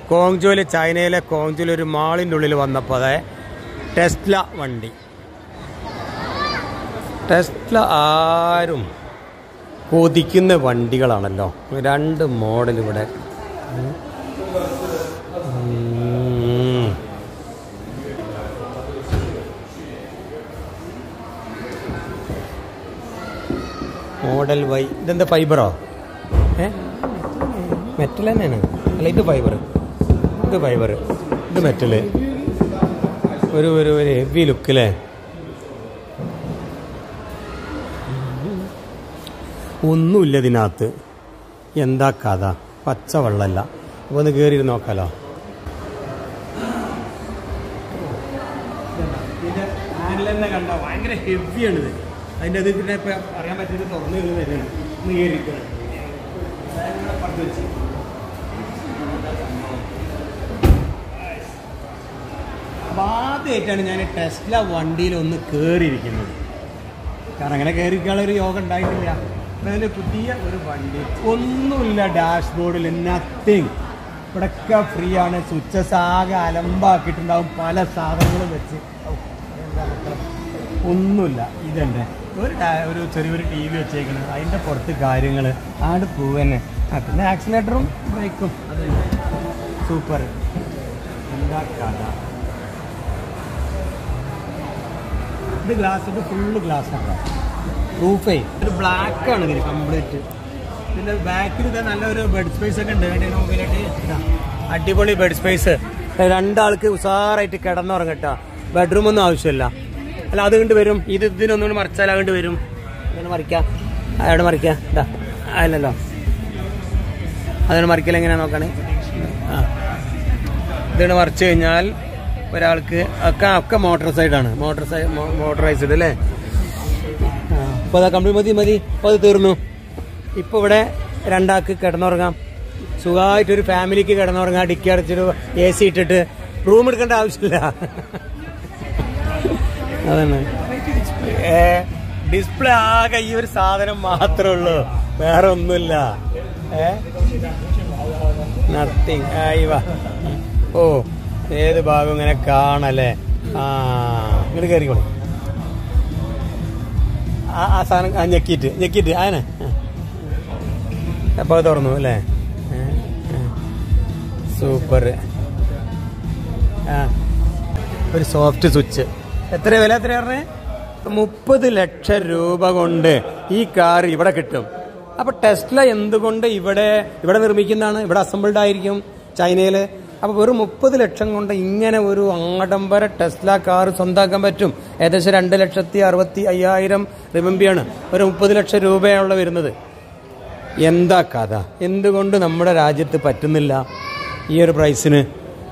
കോങ്ജോയിൽ, ചൈനയിലെ കോങ്ജോയിൽ ഒരു മാളിൻ്റെ ഉള്ളിൽ വന്നപ്പോൾ അതെ ടെസ്ല വണ്ടി. ടെസ്ല ആരും കൊതിക്കുന്ന വണ്ടികളാണല്ലോ. 2 മോഡൽ ഇവിടെ. Model Y. ഇതെന്താ ഫൈബറോ? മെറ്റൽ തന്നെയാണ്. അല്ല, ഇത് ഫൈബർ, ഇത് ഫൈബർ, ഇത് മെറ്റല്. ഒരു ഹെവി ലുക്ക് അല്ലേ. ഒന്നുമില്ല ഇതിനകത്ത്. എന്താ കഥ? പച്ചവെള്ളമല്ല. അപ്പോൾ ഒന്ന് കയറി നോക്കാലോ. ഇതിൻ്റെ ഹാൻഡിൽ തന്നെ കണ്ട ഭയങ്കര ഹെവിയാണിത്. അതിൻ്റെ അത് പിന്നെ ഇപ്പം അറിയാൻ പറ്റിയത് തുറന്നു വരുന്നതാണ്. ഒന്ന് കയറിയിരിക്കണം. ആദ്യമായിട്ടാണ് ഞാൻ ടെസ്ല വണ്ടിയിൽ ഒന്ന് കയറിയിരിക്കുന്നത്. കാരണം അങ്ങനെ കയറിക്കാനുള്ളൊരു യോഗം ഉണ്ടായിട്ടില്ല. അതിന് പുതിയ ഒരു വണ്ടി, ഒന്നുമില്ല ഡാഷ്ബോർഡിൽ, നത്തിങ്. ഇവിടെയൊക്കെ ഫ്രീ ആണ്. സ്വിച്ചസ് ആകെ അലമ്പാക്കിയിട്ടുണ്ടാവും, പല സാധനങ്ങളും വെച്ച്. ഒന്നുമില്ല. ഇതന്നെ ഒരു ചെറിയൊരു ടി വി വെച്ചേക്കുന്നത്, അതിൻ്റെ പുറത്ത് കാര്യങ്ങൾ ആട് പോവന്നെ. പിന്നെ ആക്സിലേറ്ററും ബ്രേക്കും അത് സൂപ്പർ. എന്താ കഥ? ഇത് ഗ്ലാസ്, ഇത് ഫുള്ള് ഗ്ലാസ്സാണ്. റൂഫേ ഒരു ബ്ലാക്കാണ് ഇതിന് കംപ്ലീറ്റ്. ഇതിൻ്റെ ബാക്കിൽ ഇത് നല്ലൊരു ബെഡ് സ്പേസ് ഒക്കെ ഉണ്ട്. അടിപൊളി ബെഡ് സ്പേസ്. 2 ആൾക്ക് ഉസാറായിട്ട് കിടന്നുറങ്ങട്ടോ. ബെഡ്റൂമൊന്നും ആവശ്യമില്ല. അല്ല, അത് കണ്ട് വരും. ഇതിനൊന്നുകൂടി മറിച്ചാൽ അതുകൊണ്ട് വരും. അങ്ങനെ മറിക്കാം, അവിടെ മറിക്കാം. ഇതാ അല്ലല്ലോ, അതാണ് മറിക്കൽ. എങ്ങനെയാണ് നോക്കണേ. ഇതിന് മറിച്ച് കഴിഞ്ഞാൽ ഒരാൾക്ക് ഒക്കെ മോട്ടോർ സൈഡാണ്. മോട്ടറൈസ്ഡ് അല്ലേ. അപ്പോൾ അതാ കംപ്ലീറ്റ് മതി. അപ്പോൾ അത് തീർന്നു. ഇപ്പോൾ ഇവിടെ 2 ആൾക്ക് കിടന്നുറങ്ങാം. സുഖമായിട്ടൊരു ഫാമിലിക്ക് കിടന്നുറങ്ങാം. ഡിക്കി അടച്ചൊരു AC ഇട്ടിട്ട് റൂം എടുക്കേണ്ട ആവശ്യമില്ല. അതാണ് ഡിസ്പ്ലേ ആകെ ഈ ഒരു സാധനം മാത്രമേ ഉള്ളൂ, വേറെ ഒന്നുമില്ല. നത്തിങ്. ഓ, ഏത് ഭാഗം ഇങ്ങനെ കാണല്ലേ. ഇങ്ങോട്ട് കയറിക്കോളൂ. ആ സാധനം ഞെക്കിയിട്ട് ആനെ. അപ്പോൾ തുറന്നു അല്ലേ. സൂപ്പർ. ഒരു സോഫ്റ്റ് സ്വിച്ച്. എത്ര വില? എത്ര പറഞ്ഞേ? 30 ലക്ഷം രൂപ കൊണ്ട് ഈ കാർ ഇവിടെ കിട്ടും. അപ്പോൾ ടെസ്ല എന്തുകൊണ്ട് ഇവിടെ നിർമ്മിക്കുന്നതാണ്? ഇവിടെ അസംബിൾഡ് ആയിരിക്കും ചൈനയിൽ. അപ്പോൾ വെറും 30 ലക്ഷം കൊണ്ട് ഇങ്ങനെ ഒരു ആഡംബര ടെസ്ല കാർ സ്വന്തമാക്കാൻ പറ്റും. ഏകദേശം 2,65,000 റിമംബിയാണ്. ഒരു 30 ലക്ഷം രൂപയുള്ള വരുന്നത്. എന്താ കഥ? എന്തുകൊണ്ട് നമ്മുടെ രാജ്യത്ത് പറ്റുന്നില്ല ഈ ഒരു പ്രൈസിന്?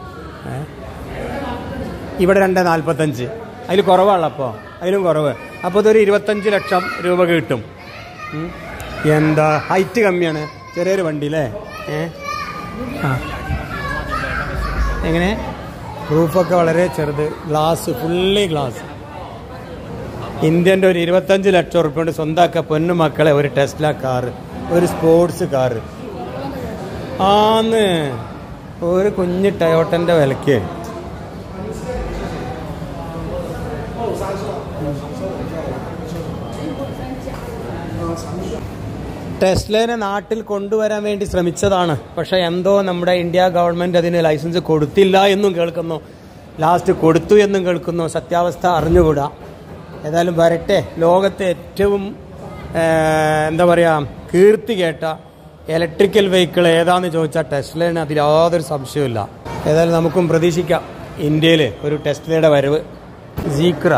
ഇവിടെ 2,45, അതിൽ കുറവാണല്ലോ. അതിലും കുറവ്. അപ്പോൾ ഇതൊരു 25 ലക്ഷം രൂപ കിട്ടും. എന്താ ഹൈറ്റ് കമ്മിയാണ്, ചെറിയൊരു വണ്ടി അല്ലേ. എങ്ങനെ? റൂഫൊക്കെ വളരെ ചെറുത്, ഗ്ലാസ്, ഫുള്ളി ഗ്ലാസ്. ഇന്ത്യൻ്റെ ഒരു 25 ലക്ഷം റുപ്യ കൊണ്ട് സ്വന്തമാക്കുക പൊന്നു മക്കളെ ഒരു ടെസ്ല കാറ്, ഒരു സ്പോർട്സ് കാറ്. ഒരു കുഞ്ഞ് ടയോട്ടൻ്റെ വിലയ്ക്ക്. ടെസ്ലേനെ നാട്ടിൽ കൊണ്ടുവരാൻ വേണ്ടി ശ്രമിച്ചതാണ്. പക്ഷേ എന്തോ നമ്മുടെ ഇന്ത്യ ഗവൺമെൻറ് അതിന് ലൈസൻസ് കൊടുത്തില്ല എന്നും കേൾക്കുന്നു. ലാസ്റ്റ് കൊടുത്തു എന്നും കേൾക്കുന്നു. സത്യാവസ്ഥ അറിഞ്ഞുകൂടാ. ഏതായാലും വരട്ടെ. ലോകത്തെ ഏറ്റവും എന്താ പറയുക കീർത്തി കേട്ട ഇലക്ട്രിക്കൽ വെഹിക്കിൾ ഏതാണെന്ന് ചോദിച്ചാൽ ടെസ്ലയാണ്. അതിൽ യാതൊരു സംശയമില്ല. ഏതായാലും നമുക്കും പ്രതീക്ഷിക്കാം ഇന്ത്യയിൽ ഒരു ടെസ്ലയുടെ വരവ്. സീക്ര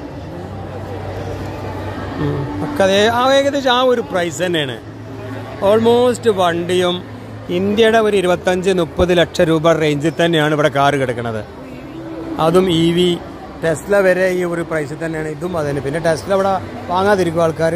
ഒക്കെ ഏകദേശം ആ ഒരു പ്രൈസ് തന്നെയാണ്. ഓൾമോസ്റ്റ് വണ്ടിയും ഇന്ത്യയുടെ ഒരു 25-30 ലക്ഷം രൂപ റേഞ്ചിൽ തന്നെയാണ് ഇവിടെ കാറ് കിടക്കുന്നത്. അതും EV ടെസ്ല വരെ ഈ ഒരു പ്രൈസിൽ തന്നെയാണ്. ഇതും അതന്നെ. പിന്നെ ടെസ്ല ഇവിടെ വാങ്ങാതിരിക്കും ആൾക്കാർ.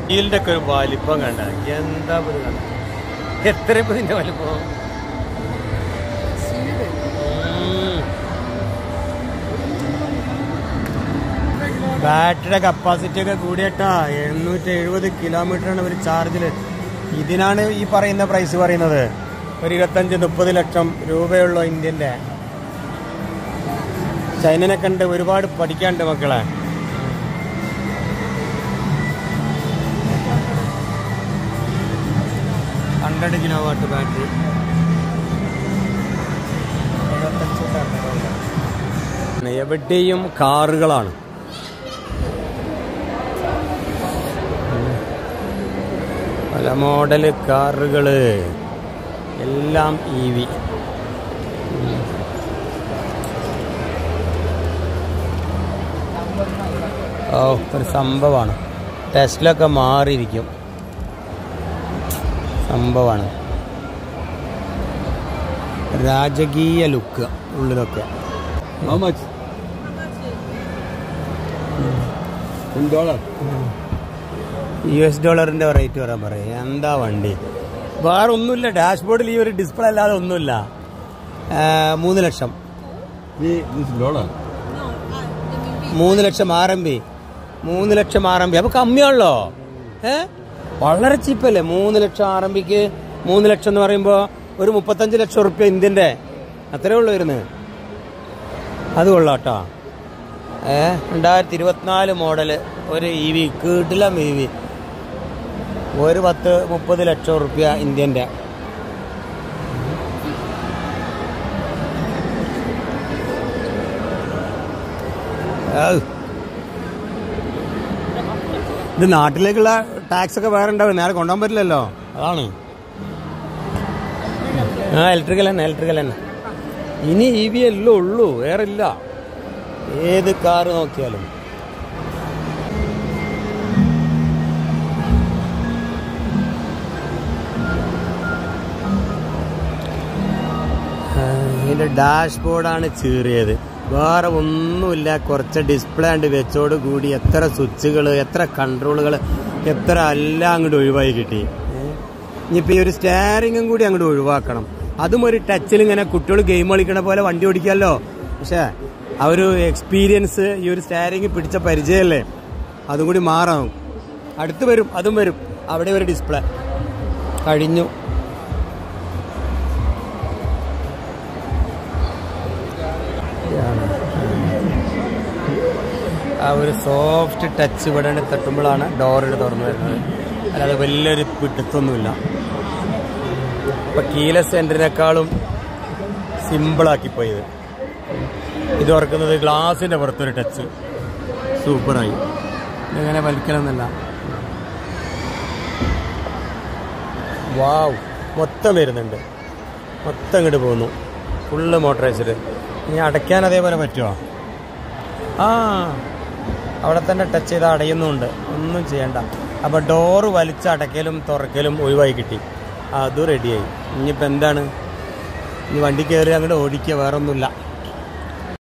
ഇതിൻ്റെ ഒക്കെ ഒരു വലിപ്പം കണ്ട എന്താ കണ്ട എത്ര ഇതിൻ്റെ വലിപ്പം ബാറ്ററിയുടെ കപ്പാസിറ്റി ഒക്കെ കൂടിയിട്ടാ 870 കിലോമീറ്ററാണ് ഒരു ചാർജിൽ. ഇതിനാണ് ഈ പറയുന്ന പ്രൈസ് പറയുന്നത്. ഒരു 25-30 ലക്ഷം രൂപയുള്ള ഇന്ത്യൻ്റെ. ചൈനനെ കണ്ട് ഒരുപാട് പഠിക്കാണ്ട് മക്കളെ. $100 കിലോവാട്ട് ബാറ്ററി. എവിടെയും കാറുകളാണ്. പല മോഡല് കാറുകള് എല്ലാം EV. ഓ ഒരു സംഭവമാണ്. ടെസ്ലൊക്കെ മാറിയിരിക്കും. സംഭവമാണ്. രാജകീയ ലുക്ക് ഉള്ളിലൊക്കെ. $US റേറ്റ് വരാൻ പറയും. എന്താ വണ്ടി വേറെ ഒന്നുമില്ല. ഡാഷ്ബോർഡിൽ ഈ ഒരു ഡിസ്പ്ലേ അല്ലാതെ ഒന്നുമില്ല. 3 ലക്ഷം 3 ലക്ഷം RMB 3 ലക്ഷം RMB. അപ്പൊ കമ്മിയാണല്ലോ. വളരെ ചീപ്പല്ലേ 3 ലക്ഷം RMBക്ക്. 3 ലക്ഷം എന്ന് പറയുമ്പോൾ ഒരു 35 ലക്ഷം റുപ്യ ഇന്ത്യൻ്റെ അത്രേ ഉള്ളൂ വരുന്നത്. അത് കൊള്ളാട്ടോ. 2024 മോഡല് ഒരു EV കിടിലം EV. ഒരു 10-30 ലക്ഷം റുപ്യ ഇന്ത്യൻ്റെ. ഇത് നാട്ടിലേക്കുള്ള ടാക്സ് ഒക്കെ വേറെ ഉണ്ടാവും. നേരെ കൊണ്ടുപോകാൻ പറ്റില്ലല്ലോ. അതാണ്. ഇലക്ട്രിക്കൽ തന്നെ. ഇനി EV എല്ലാം ഉള്ളൂ, വേറെ ഇല്ല. ഏത് കാറ് നോക്കിയാലും. ഇതിൻ്റെ ഡാഷ്ബോർഡാണ് ചീറിയത്. വേറെ ഒന്നുമില്ല. കുറച്ച് ഡിസ്പ്ലേ ഉണ്ട് വെച്ചോട് കൂടി. എത്ര സ്വിച്ചുകൾ, എത്ര കൺട്രോളുകൾ, എത്ര എല്ലാം അങ്ങോട്ട് ഒഴിവായി കിട്ടി. ഇനിയിപ്പോൾ ഈ ഒരു സ്റ്റിയറിങ്ങും കൂടി അങ്ങോട്ട് ഒഴിവാക്കണം. അതും ഒരു ടച്ചിൽ ഇങ്ങനെ കുട്ടികൾ ഗെയിം കളിക്കണ പോലെ വണ്ടി ഓടിക്കാമല്ലോ. പക്ഷേ ആ ഒരു എക്സ്പീരിയൻസ് ഈ ഒരു സ്റ്റിയറിങ് പിടിച്ച പരിചയമല്ലേ, അതും കൂടി മാറാം. അടുത്ത് വരും, അതും വരും. അവിടെ ഒരു ഡിസ്പ്ലേ കഴിഞ്ഞു. ആ ഒരു സോഫ്റ്റ് ടച്ച് ഇവിടെ തട്ടുമ്പോഴാണ് ഡോറിൽ തുറന്നു വരുന്നത്. അല്ലാതെ വലിയൊരു പിടുത്തൊന്നുമില്ല. ഇപ്പം കീലെസ് എൻട്രിനേക്കാളും സിമ്പിളാക്കിപ്പോയത്. ഇത് തുറക്കുന്നത് ഗ്ലാസിൻ്റെ പുറത്തൊരു ടച്ച്. സൂപ്പറായി. ഇങ്ങനെ വലിക്കണമെന്നല്ല. വാവ്, മൊത്തം വരുന്നുണ്ട്. മൊത്തം ഇങ്ങോട്ട് പോകുന്നു. Full motorised. ഇനി അടയ്ക്കാൻ അതേപോലെ പറ്റുമോ? അവിടെ തന്നെ ടച്ച് ചെയ്ത് അടയുന്നുണ്ട്. ഒന്നും ചെയ്യണ്ട. അപ്പോൾ ഡോറ് വലിച്ചടയ്ക്കലും തുറക്കലും ഒഴിവായി കിട്ടി. അതും റെഡിയായി. ഇനിയിപ്പോൾ എന്താണ്? ഇനി വണ്ടി കയറി അങ്ങോട്ട് ഓടിക്കുക, വേറെ ഒന്നുമില്ല.